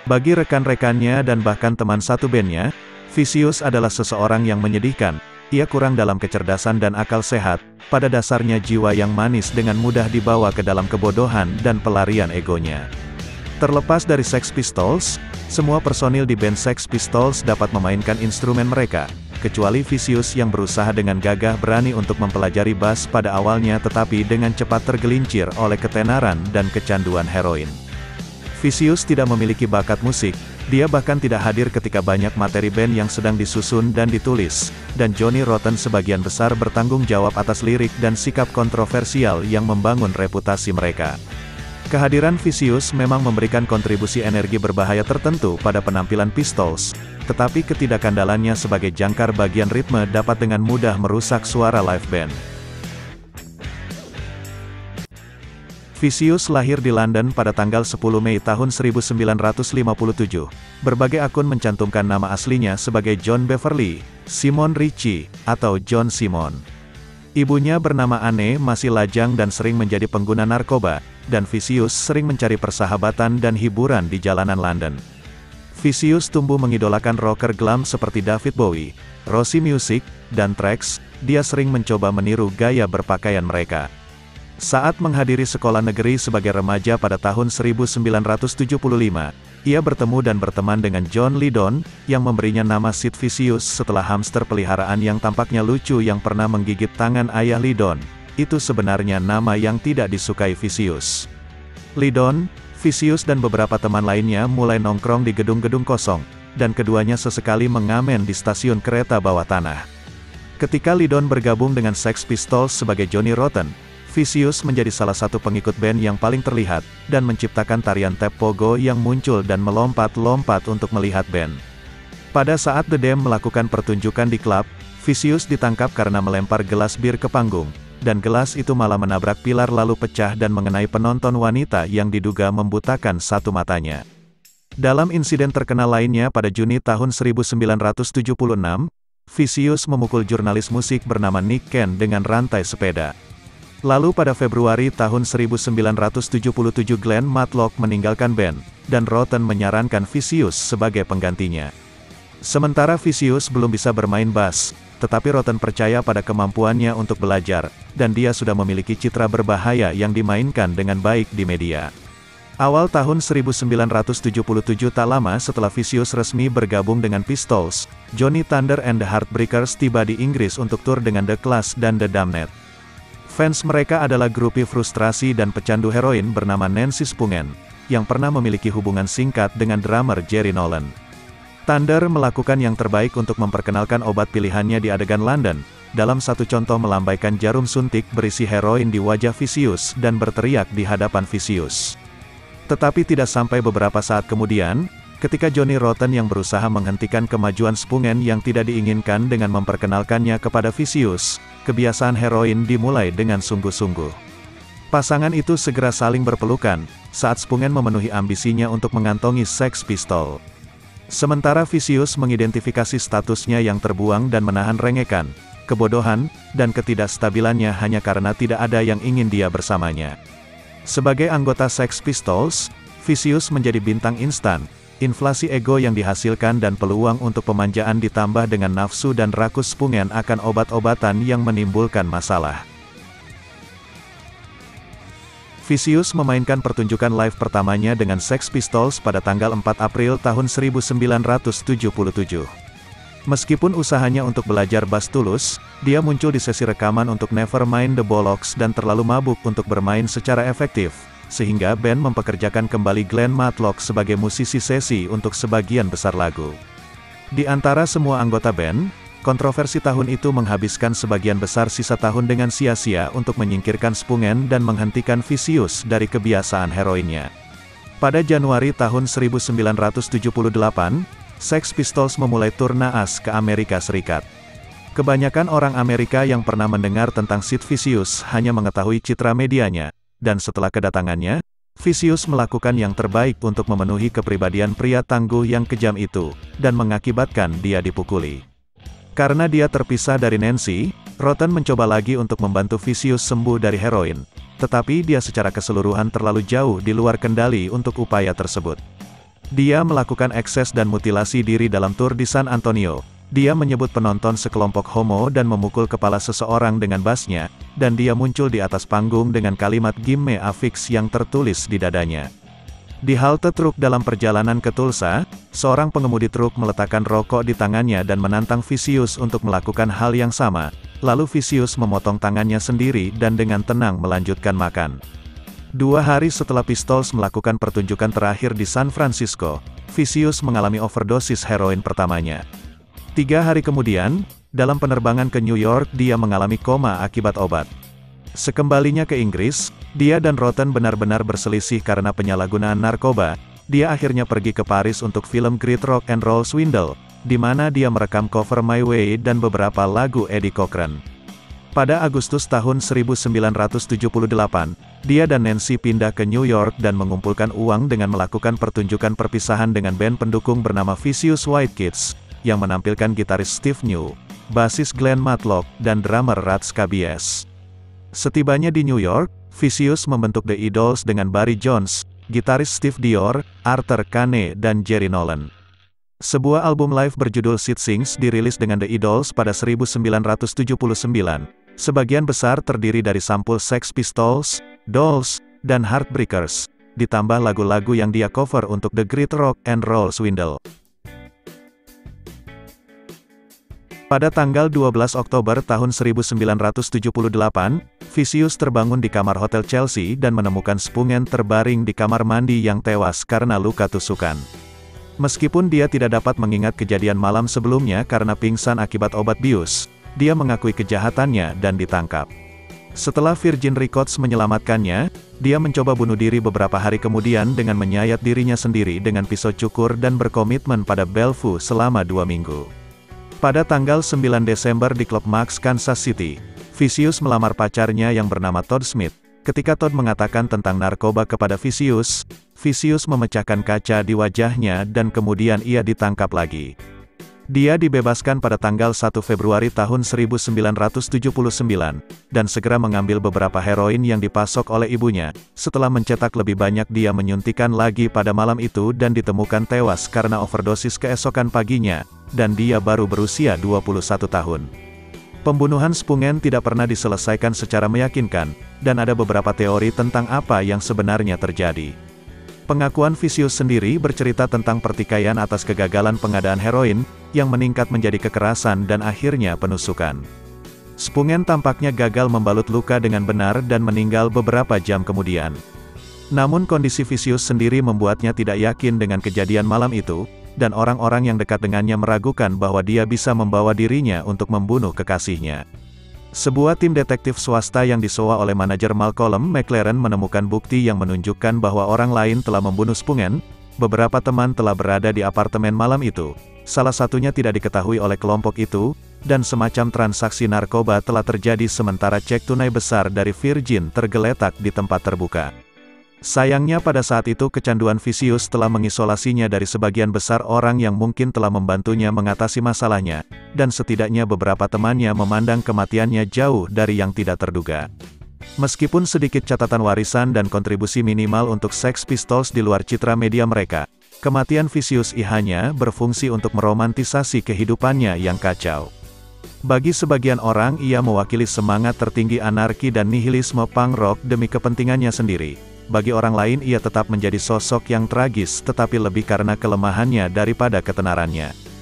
Bagi rekan-rekannya dan bahkan teman satu bandnya, Vicious adalah seseorang yang menyedihkan. Ia kurang dalam kecerdasan dan akal sehat, pada dasarnya jiwa yang manis dengan mudah dibawa ke dalam kebodohan dan pelarian egonya. Terlepas dari Sex Pistols, semua personil di band Sex Pistols dapat memainkan instrumen mereka, kecuali Vicious yang berusaha dengan gagah berani untuk mempelajari bass pada awalnya tetapi dengan cepat tergelincir oleh ketenaran dan kecanduan heroin. Vicious tidak memiliki bakat musik, dia bahkan tidak hadir ketika banyak materi band yang sedang disusun dan ditulis, dan Johnny Rotten sebagian besar bertanggung jawab atas lirik dan sikap kontroversial yang membangun reputasi mereka. Kehadiran Vicious memang memberikan kontribusi energi berbahaya tertentu pada penampilan Pistols, tetapi ketidakkandalannya sebagai jangkar bagian ritme dapat dengan mudah merusak suara live band. Vicious lahir di London pada tanggal 10 Mei tahun 1957. Berbagai akun mencantumkan nama aslinya sebagai John Beverly Simon Ritchie atau John Simon. Ibunya bernama Anne masih lajang dan sering menjadi pengguna narkoba, dan Vicious sering mencari persahabatan dan hiburan di jalanan London. Vicious tumbuh mengidolakan rocker glam seperti David Bowie, Roxy Music, dan Trax. Dia sering mencoba meniru gaya berpakaian mereka. Saat menghadiri sekolah negeri sebagai remaja pada tahun 1975, ia bertemu dan berteman dengan John Lydon, yang memberinya nama Sid Vicious setelah hamster peliharaan yang tampaknya lucu yang pernah menggigit tangan ayah Lydon. Itu sebenarnya nama yang tidak disukai Vicious. Lydon, Vicious dan beberapa teman lainnya mulai nongkrong di gedung-gedung kosong, dan keduanya sesekali mengamen di stasiun kereta bawah tanah. Ketika Lydon bergabung dengan Sex Pistols sebagai Johnny Rotten, Vicious menjadi salah satu pengikut band yang paling terlihat, dan menciptakan tarian tap pogo yang muncul dan melompat-lompat untuk melihat band. Pada saat The Dam melakukan pertunjukan di klub, Vicious ditangkap karena melempar gelas bir ke panggung, dan gelas itu malah menabrak pilar lalu pecah dan mengenai penonton wanita yang diduga membutakan satu matanya. Dalam insiden terkenal lainnya pada Juni tahun 1976, Vicious memukul jurnalis musik bernama Nick Ken dengan rantai sepeda. Lalu pada Februari tahun 1977 Glenn Matlock meninggalkan band, dan Rotten menyarankan Vicious sebagai penggantinya. Sementara Vicious belum bisa bermain bass, tetapi Rotten percaya pada kemampuannya untuk belajar, dan dia sudah memiliki citra berbahaya yang dimainkan dengan baik di media. Awal tahun 1977 tak lama setelah Vicious resmi bergabung dengan Pistols, Johnny Thunder and the Heartbreakers tiba di Inggris untuk tur dengan The Clash dan The Damned. Fans mereka adalah grupi frustrasi dan pecandu heroin bernama Nancy Spungen, yang pernah memiliki hubungan singkat dengan drummer Jerry Nolan. Thunder melakukan yang terbaik untuk memperkenalkan obat pilihannya di adegan London, dalam satu contoh melambaikan jarum suntik berisi heroin di wajah Vicious dan berteriak di hadapan Vicious. Tetapi tidak sampai beberapa saat kemudian, ketika Johnny Rotten yang berusaha menghentikan kemajuan Spungen yang tidak diinginkan dengan memperkenalkannya kepada Vicious, kebiasaan heroin dimulai dengan sungguh-sungguh. Pasangan itu segera saling berpelukan, saat Spungen memenuhi ambisinya untuk mengantongi Sex Pistol. Sementara Vicious mengidentifikasi statusnya yang terbuang dan menahan rengekan, kebodohan, dan ketidakstabilannya hanya karena tidak ada yang ingin dia bersamanya. Sebagai anggota Sex Pistols, Vicious menjadi bintang instan. Inflasi ego yang dihasilkan dan peluang untuk pemanjaan ditambah dengan nafsu dan rakus Spungen akan obat-obatan yang menimbulkan masalah. Vicious memainkan pertunjukan live pertamanya dengan Sex Pistols pada tanggal 4 April tahun 1977. Meskipun usahanya untuk belajar bass tulus, dia muncul di sesi rekaman untuk Nevermind the Bollocks dan terlalu mabuk untuk bermain secara efektif, sehingga band mempekerjakan kembali Glenn Matlock sebagai musisi sesi untuk sebagian besar lagu. Di antara semua anggota band, kontroversi tahun itu menghabiskan sebagian besar sisa tahun dengan sia-sia untuk menyingkirkan Spungen dan menghentikan Vicious dari kebiasaan heroinnya. Pada Januari tahun 1978, Sex Pistols memulai tur naas ke Amerika Serikat. Kebanyakan orang Amerika yang pernah mendengar tentang Sid Vicious hanya mengetahui citra medianya, dan setelah kedatangannya, Vicious melakukan yang terbaik untuk memenuhi kepribadian pria tangguh yang kejam itu, dan mengakibatkan dia dipukuli. Karena dia terpisah dari Nancy, Rotten mencoba lagi untuk membantu Vicious sembuh dari heroin, tetapi dia secara keseluruhan terlalu jauh di luar kendali untuk upaya tersebut. Dia melakukan ekses dan mutilasi diri dalam tur di San Antonio. Dia menyebut penonton sekelompok homo dan memukul kepala seseorang dengan basnya, dan dia muncul di atas panggung dengan kalimat "Gimme a fix" yang tertulis di dadanya. Di halte truk dalam perjalanan ke Tulsa, seorang pengemudi truk meletakkan rokok di tangannya dan menantang Vicious untuk melakukan hal yang sama, lalu Vicious memotong tangannya sendiri dan dengan tenang melanjutkan makan. 2 hari setelah Pistols melakukan pertunjukan terakhir di San Francisco, Vicious mengalami overdosis heroin pertamanya. 3 hari kemudian, dalam penerbangan ke New York dia mengalami koma akibat obat. Sekembalinya ke Inggris, dia dan Rotten benar-benar berselisih karena penyalahgunaan narkoba. Dia akhirnya pergi ke Paris untuk film Great Rock and Roll Swindle, di mana dia merekam cover My Way dan beberapa lagu Eddie Cochran. Pada Agustus tahun 1978, dia dan Nancy pindah ke New York dan mengumpulkan uang dengan melakukan pertunjukan perpisahan dengan band pendukung bernama Vicious White Kids, yang menampilkan gitaris Steve New, basis Glenn Matlock, dan drummer Rats Kabies. Setibanya di New York, Vicious membentuk The Idols dengan Barry Jones, gitaris Steve Dior, Arthur Kane, dan Jerry Nolan. Sebuah album live berjudul Sid Sings dirilis dengan The Idols pada 1979. Sebagian besar terdiri dari sampul Sex Pistols, Dolls, dan Heartbreakers, ditambah lagu-lagu yang dia cover untuk The Great Rock and Roll Swindle. Pada tanggal 12 Oktober tahun 1978, Vicious terbangun di kamar Hotel Chelsea dan menemukan Spungen terbaring di kamar mandi yang tewas karena luka tusukan. Meskipun dia tidak dapat mengingat kejadian malam sebelumnya karena pingsan akibat obat bius, dia mengakui kejahatannya dan ditangkap. Setelah Virgin Records menyelamatkannya, dia mencoba bunuh diri beberapa hari kemudian dengan menyayat dirinya sendiri dengan pisau cukur dan berkomitmen pada Bellevue selama 2 minggu. Pada tanggal 9 Desember di klub Max, Kansas City, Vicious melamar pacarnya yang bernama Todd Smith. Ketika Todd mengatakan tentang narkoba kepada Vicious, Vicious memecahkan kaca di wajahnya dan kemudian ia ditangkap lagi. Dia dibebaskan pada tanggal 1 Februari tahun 1979, dan segera mengambil beberapa heroin yang dipasok oleh ibunya. Setelah mencetak lebih banyak dia menyuntikkan lagi pada malam itu dan ditemukan tewas karena overdosis keesokan paginya, dan dia baru berusia 21 tahun. Pembunuhan Spungen tidak pernah diselesaikan secara meyakinkan, dan ada beberapa teori tentang apa yang sebenarnya terjadi. Pengakuan Vicious sendiri bercerita tentang pertikaian atas kegagalan pengadaan heroin, yang meningkat menjadi kekerasan dan akhirnya penusukan. Spungen tampaknya gagal membalut luka dengan benar dan meninggal beberapa jam kemudian. Namun kondisi Vicious sendiri membuatnya tidak yakin dengan kejadian malam itu, dan orang-orang yang dekat dengannya meragukan bahwa dia bisa membawa dirinya untuk membunuh kekasihnya. Sebuah tim detektif swasta yang disewa oleh manajer Malcolm McLaren menemukan bukti yang menunjukkan bahwa orang lain telah membunuh Spungen. Beberapa teman telah berada di apartemen malam itu. Salah satunya tidak diketahui oleh kelompok itu, dan semacam transaksi narkoba telah terjadi sementara cek tunai besar dari Virgin tergeletak di tempat terbuka. Sayangnya pada saat itu kecanduan Vicious telah mengisolasinya dari sebagian besar orang yang mungkin telah membantunya mengatasi masalahnya, dan setidaknya beberapa temannya memandang kematiannya jauh dari yang tidak terduga. Meskipun sedikit catatan warisan dan kontribusi minimal untuk Sex Pistols di luar citra media mereka, kematian Vicious hanya berfungsi untuk meromantisasi kehidupannya yang kacau. Bagi sebagian orang ia mewakili semangat tertinggi anarki dan nihilisme punk rock demi kepentingannya sendiri. Bagi orang lain ia tetap menjadi sosok yang tragis tetapi lebih karena kelemahannya daripada ketenarannya.